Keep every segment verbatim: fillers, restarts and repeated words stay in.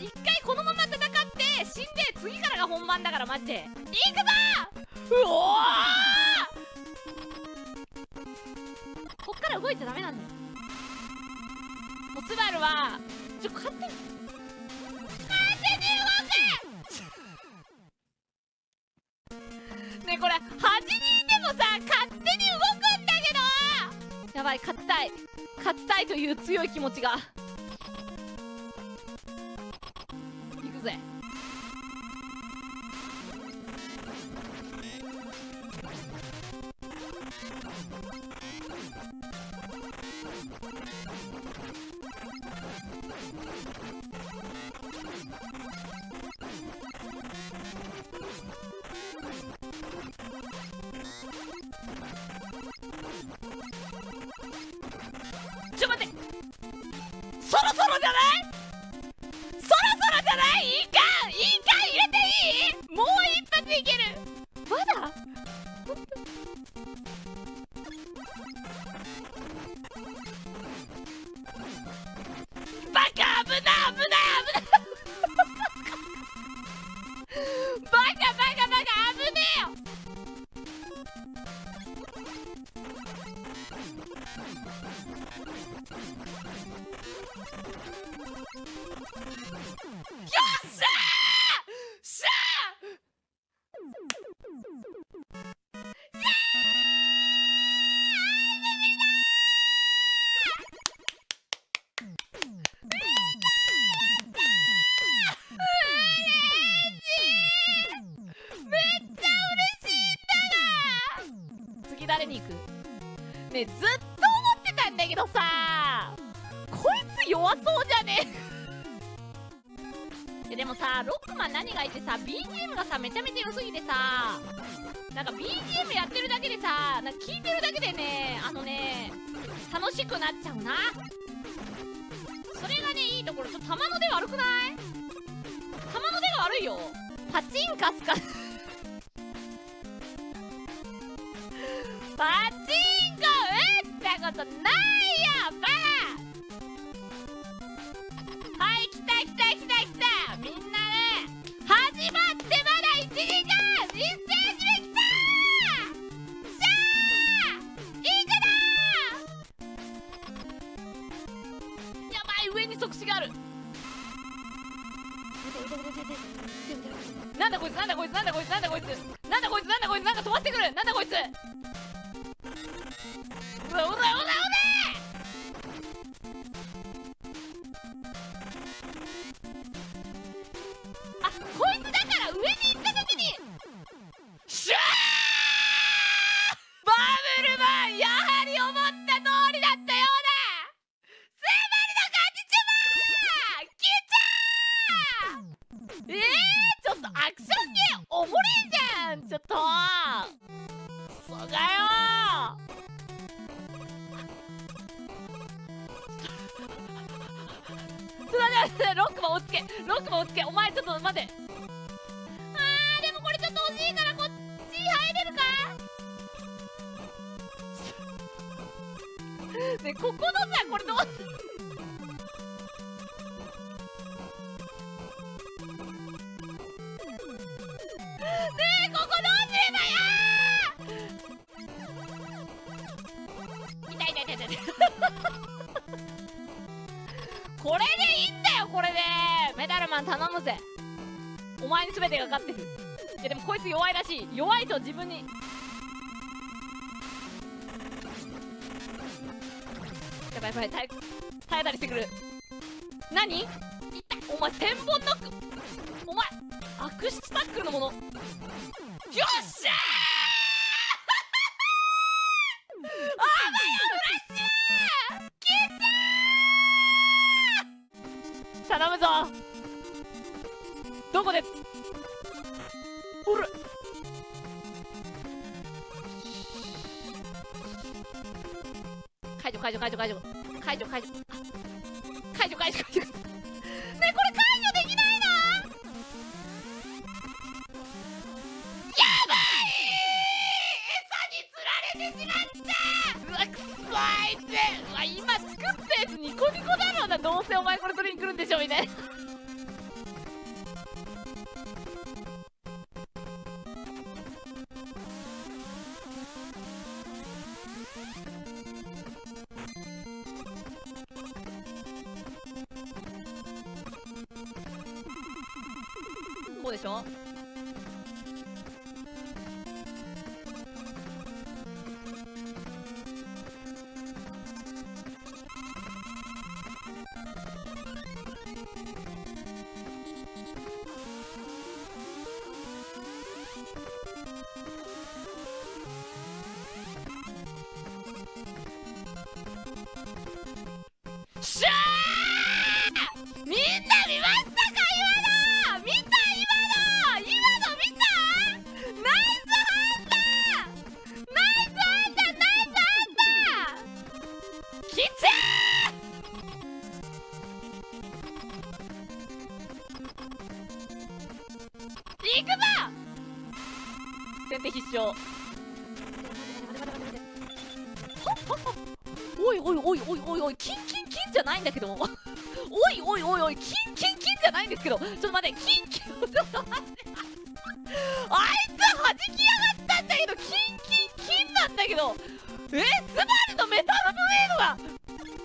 一回このまま戦って死んで次からが本番だから、マジで。いくぞー。うおー、こっから動いちゃダメなんだよ。もうスバルはちょ勝手に勝手に動く。ね、これはちにんでもさ勝手に動くんだけど。やばい、勝ちたい勝ちたいという強い気持ちが。いくぜ。ちょ待って、そろそろじゃない？そろそろじゃない？いいかいいか入れていい？もう一発いける。まだバカ、危ない危ない危ないバカバカバカ危ねえよ。よっしゃーしゃー次誰に行く？ねえ、ずっと思ってたんだけどさ、こいつ弱そうじゃねえ。でもさ、ロックマン何がいてさ、 ビージーエム がさめちゃめちゃ良すぎてさ、なんか ビージーエム やってるだけでさ、なんか聞いてるだけでね、あのね楽しくなっちゃうな。それがねいいところ。ちょっと弾の出悪くない？弾の出が悪いよ。パチンカスかパチンコ打ったことないよバー。はい、来た来た来た来た。みんなね、始まってまだいちじかん、いちステージ目来たー。しゃーいくぞー。やばい、上に即死がある。なんだこいつなんだこいつなんだこいつなんだこいつなんだこいつなんだこいつなんか飛ばしてくる。なんだこいつ。うわ、おだおだおだ。あ、こいつだから上に行った時にシューバブルマン、やはり思った通りだったようだ。スバルの勝ちちまー。来ちゃー。えー、ちょっとアクションゲーおもれんじゃん。ちょっとそうだよー。ちょっと待って、ロックマン落ち着け、ロックマン落ち着け。お前ちょっと待って。あー、でもこれちょっと惜しいから、こっち入れるかね。ここのさ、これどうねえ、ここどうすればやー。痛い痛い痛い痛いこれでいいんだよ、これで。メダルマン頼むぜ。お前に全てがかかってる。いやでもこいつ弱いらしい。弱いと自分に。やばいやばい、耐え耐えたりしてくる。何？いった。お前千本ノック。お前悪質タックルのもの。よっしゃーあばよフラッシュきつー。頼むぞ。どこでほら解除解除解除解除解除解除解除解除解除ねえ、これ解除できないの？やばい、餌に釣られてしまった。うわ、くそあいつ。うわ、今作ったやつニコニコだろうな。どうせお前これ取りに来るんでしょみたいなこうでしょ。しゃー、みんな見ましたか？今の見た？今の今の見た？ナイスハンター、ナイスハンター、ナイスハンター、きちー、行くぞ。先手必勝。おいおいおいおいおいおい、キンキンキンじゃないんだけどおいおいおいおい、キンキンキンじゃないんですけど、ちょっと待って、キンキン、ちょっと待ってあいつ弾きやがったんだけど、キンキンキンなんだけど、えスバルのメタルブレ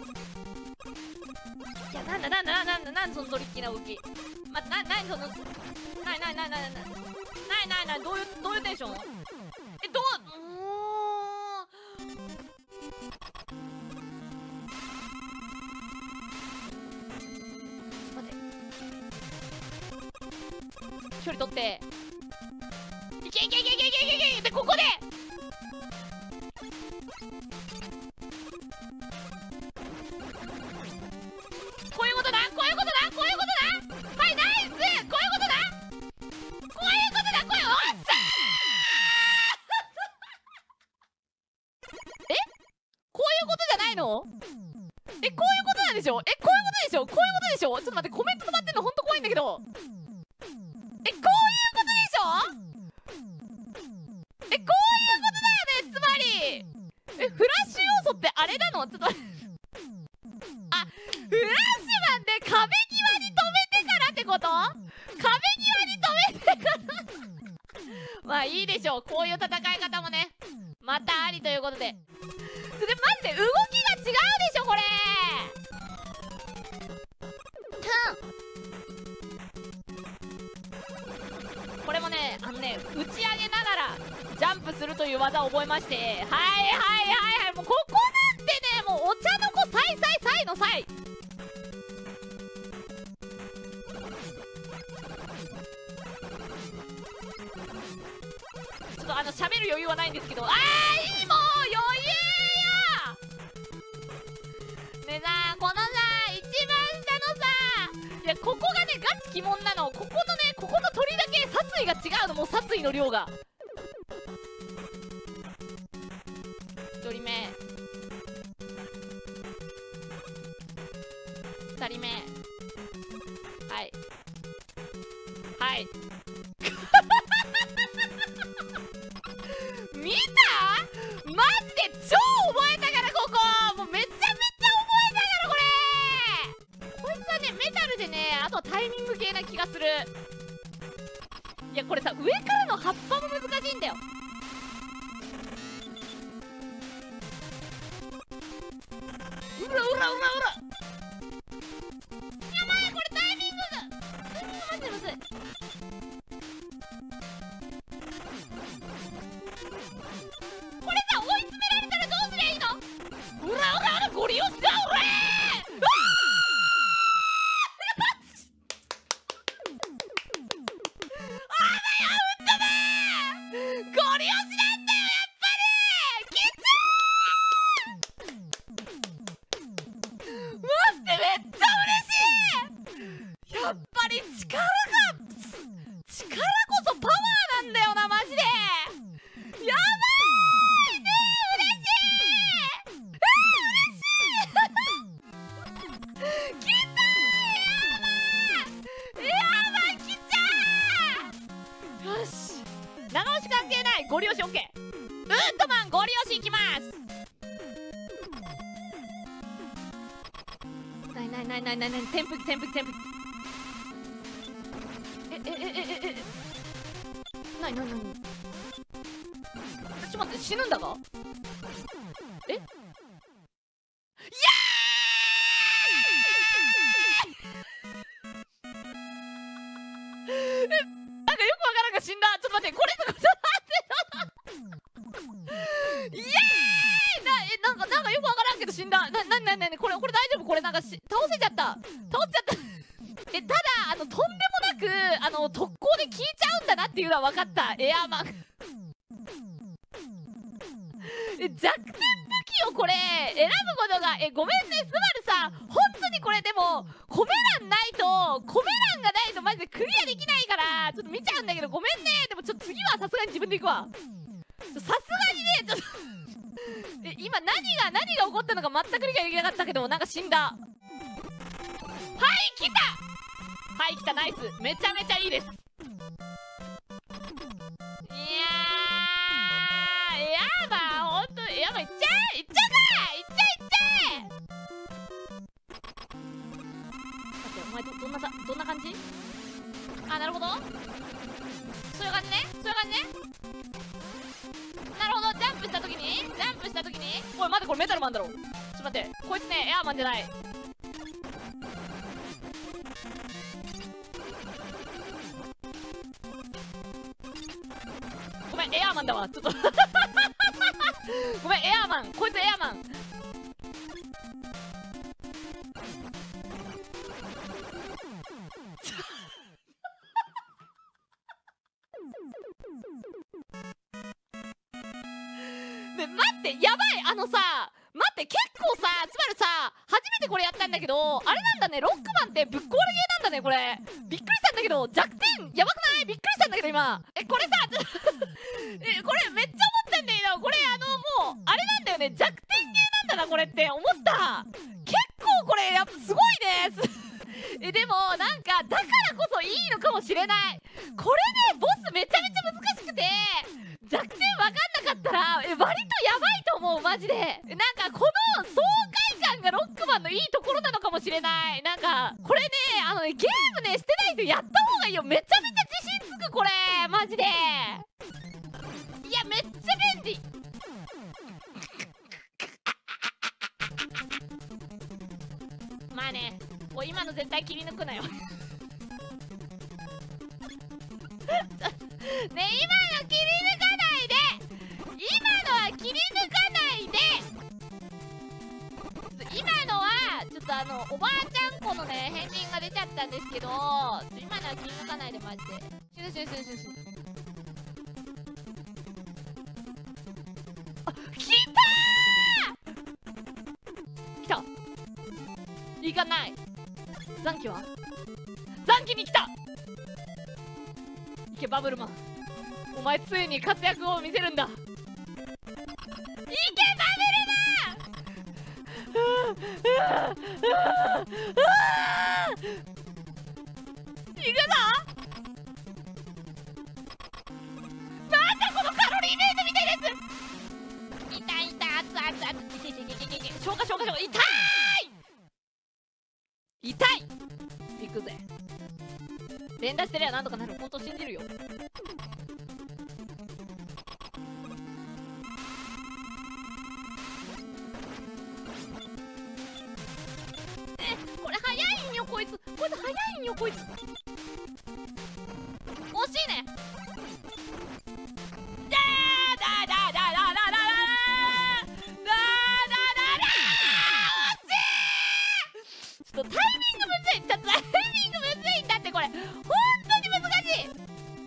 ードが、いや、なんだなんだなんだなんだなんだそのトリッキーな動き、ま、な、なにその、なになになになになになになに、どういう、どういうテンション、え、どう、うーん、距離取っていけいけいけいけいけいけいけで、ここでこういうことだ、こういうことだ、こういうことだ、はい、ナイス、こういうことだ、こういうことだ、こういう、おっしゃーえ、こういうことじゃないの、え、こういうことなんでしょ、え、こういうことでしょ、こういうことでしょ、ちょっと待って、コメント止まってんのほんと怖いんだけど、え、こういうことでしょ、え、こういうことだよね、つまり、え、フラッシュ要素ってあれなの、ちょっとあ、フラッシュマンで壁際に止めてからってこと、壁際に止めてからまあいいでしょう、こういう戦い方もね、またありということで、で、マジで動きが違うでしょ、これこれもね、あのね、打ち上げながらジャンプするという技を覚えまして、はいはいはいはい、もうここなんてね、もうお茶の子サイサイサイのサイ、ちょっとあの喋る余裕はないんですけど、あーいい、もう余裕やねえな、このさ一番下のさ、いやここがねガチ鬼門なの、ここのね、ここの鳥だけ殺意が違うの、もう殺意の量が、ひとりめ、ふたりめ、はいはい見た？マジで超覚えたから、ここもうめちゃめちゃ覚えたから、これこいつはねメタルでね、あとはタイミング系な気がする。いやこれさ、上からの葉っぱも難しいんだよ。うらうらうらうら、やばい、これタイミングがタイミングマジでむずい。これさ、追い詰められたらどうすりゃいいの？うらうらうら、ゴリ押しだ、俺ー、うわゴリ押しなんだよ、やっぱりきつー、マジでめっちゃ嬉しい、やっぱり力が力こそパワーなんだよな、マジでやばいね、嬉しい、えー、嬉しいきたー、やばい、きたー、よし、長押し関係ない、ゴリ押し OK、 ウッドマンゴリ押しいきます。ないないないないないない、転覆転覆転覆、えええええええ、なになになに、ちょっと待って、死ぬんだが、え、いやーうわ死んだ。ちょっと待って、これとかちょっと待ってよ。イエーイな、え、なんか、なんかよくわからんけど死んだ。な、な、な、な、な、これ、これ大丈夫？これなんかし、倒せちゃった。倒せちゃった。え、ただ、あの、とんでもなく、あの、特攻で効いちゃうんだなっていうのは分かった。エアーマン。え、弱点武器をこれ、選ぶことが、え、ごめんね、スバルさん。本当にこれ、でも、コメ欄ないと、コメ欄がないとマジでクリアできないから、ちょっと見ちゃうんだけど、ごめんね。でも、ちょっと次はさすがに自分で行くわ。さすがにね、ちょっとえ、今何が、何が起こったのか全く理解できなかったけど、なんか死んだ。はい、来たはい来た、ナイス。めちゃめちゃいいです。いやー、やばー、ほんと、やばい、いっちゃえいっちゃえいっちゃえいっちゃえ。待って、お前ど、どんなさ、どんな感じ？あ、なるほど、そういう感じね、そういう感じね。なるほど、ジャンプしたときに、ジャンプしたときに、おい待って、これメタルマンだろ。ちょっと待って、こいつね、エアーマンじゃない。ごめん、エアーマンだわ、ちょっとごめん、エアーマン、こいつエアーマン。ね、待って、やばい、あのさ、待って、結構さ、つまりさ、初めてこれやったんだけど、あれなんだね、ロックマンってぶっ壊れゲーなんだね、これ。びっくりしたんだけど、弱点やばくない？びっくりしたんだけど今。え、これさえ、これめっちゃ思ったんだけど、これあのもうあれなんだよね、弱点ゲーなんだなこれって思った。結構これやっぱすごいですえ、でもなんかだからこそいいのかもしれない。これね、ボスめちゃめちゃ難しくて、弱点分かんなかったらえ割とやばいと思う、マジで。なんかこの爽快感がロックマンのいいところなのかもしれない。なんかこれね、あのね、ゲームねしてないとやった方がいいよ。めちゃめちゃ自信つくこれ、マジで。いや、めっちゃ便利まあね、もう今の絶対切り抜くなよね、今の切り抜かないで、今のは切り抜かないで。今のはちょっとあのおばあちゃん子のね片鱗が出ちゃったんですけど、今のは切り抜かないで、マジで。よしよしよしよし。あ、来たー来た。行かない。残機は残機に来た。いけバブルマン、お前ついに活躍を見せるんだ。いけバブルマン行くぞ。なんだこのカロリーメイトみたいなやつ。痛い痛い、熱々熱々、いけいけいけいけいけ、消化消化消化、痛い痛い。行くぜ。連打してりゃなんとかなる、ほんと信じるよ。え、これ早いんよこいつ、こいつ早いんよこいつ。惜しいね。だーだーだーだーだーだーだーだーだーだーだー、ちょっとタイミングむずい。ちょっとタイミングむずいんだって、これほんとに難しい。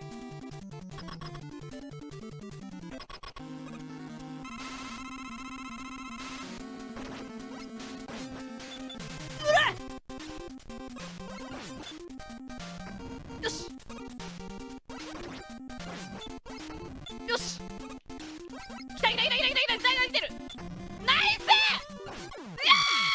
うらっ、よしよし、来た来た来た来た来た来た来た来てる。ナイス。いや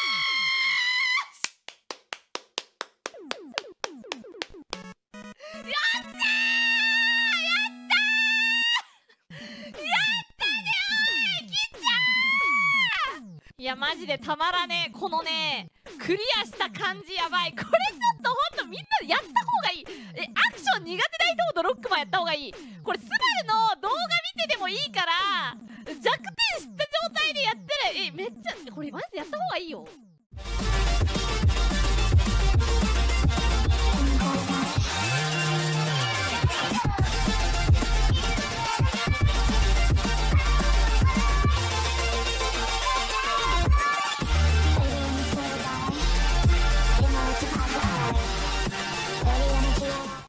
ー、やったーやったーやったねー、きっちゃー。いやマジでたまらねえ、このねクリアした感じやばい。これちょっとほんとみんなでやった方がいい。え、アクション苦手な人ほどロックマンやった方がいい。これスバルの動画見てでもいいから弱点知った状態でやったら、え、めっちゃこれマジでやった方がいいよ。